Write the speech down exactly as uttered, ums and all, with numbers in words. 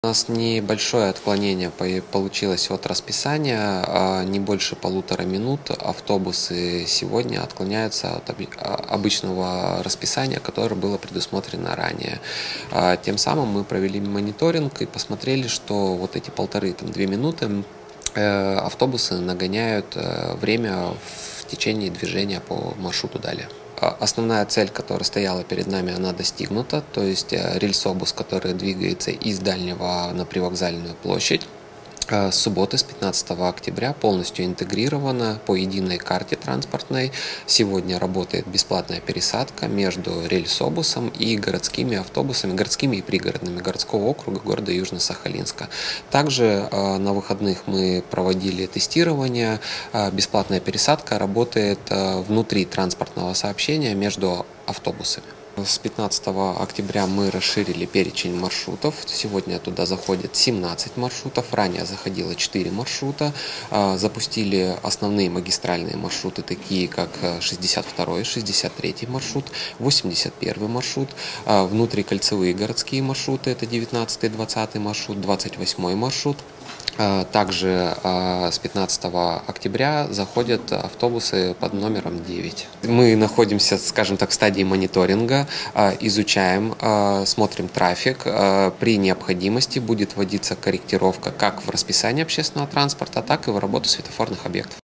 У нас небольшое отклонение получилось от расписания, а не больше полутора минут. Автобусы сегодня отклоняются от обычного расписания, которое было предусмотрено ранее. Тем самым мы провели мониторинг и посмотрели, что вот эти полторы-две минуты автобусы нагоняют время в течение движения по маршруту далее. Основная цель, которая стояла перед нами, она достигнута, то есть рельсобус, который двигается из Дальнего на Привокзальную площадь, с субботы, с пятнадцатого октября, полностью интегрирована по единой карте транспортной. Сегодня работает бесплатная пересадка между рельсобусом и городскими автобусами, городскими и пригородными городского округа города Южно-Сахалинска. Также на выходных мы проводили тестирование. Бесплатная пересадка работает внутри транспортного сообщения между автобусами. С пятнадцатого октября мы расширили перечень маршрутов. Сегодня туда заходит семнадцать маршрутов. Ранее заходило четыре маршрута. Запустили основные магистральные маршруты, такие как шестьдесят второй, шестьдесят третий маршрут, восемьдесят первый маршрут. Внутрикольцевые городские маршруты — это девятнадцатый, двадцатый маршрут, двадцать восьмой маршрут. Также с пятнадцатого октября заходят автобусы под номером девять. Мы находимся, скажем так, в стадии мониторинга, изучаем, смотрим трафик. При необходимости будет вводиться корректировка как в расписании общественного транспорта, так и в работу светофорных объектов.